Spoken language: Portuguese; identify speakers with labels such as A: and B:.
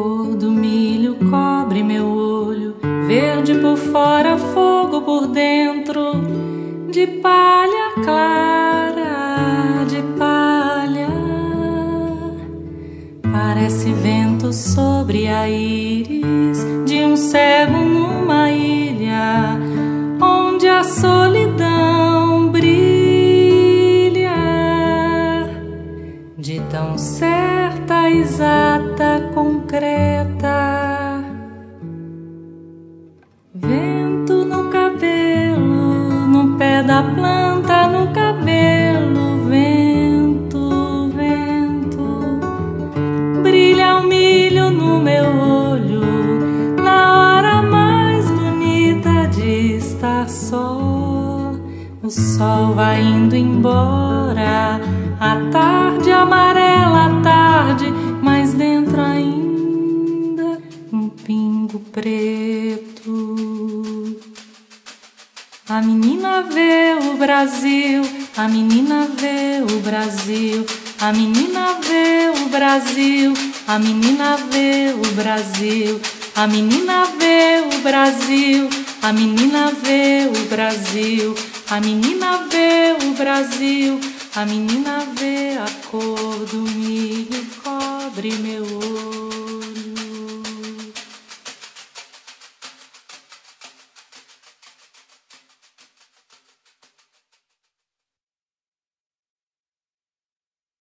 A: cor do milho cobre meu olho, verde por fora, fogo por dentro, de palha clara, de palha. Parece vento sobre a íris de um cego numa ilha, onde a solidão brilha, de tão certa, exata, concreta. Vento no cabelo, no pé da planta, no cabelo. Vento, vento, brilha o milho no meu olho, na hora mais bonita de estar só. O sol vai indo embora, a tarde amarela, a tarde, mas dentro ainda um pingo preto. A menina vê o Brasil, a menina vê o Brasil, a menina vê o Brasil, a menina vê o Brasil, a menina vê o Brasil, a menina vê o Brasil, a menina vê o Brasil, a menina vê a cor do milho cobre meu olho.